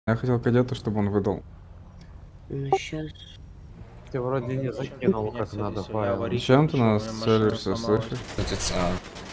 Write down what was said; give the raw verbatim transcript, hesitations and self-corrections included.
Я хотел кадета, чтобы он выдал. Сейчас. Ты вроде не закинул как надо, Павел. Чем ты нас целишься, слышишь?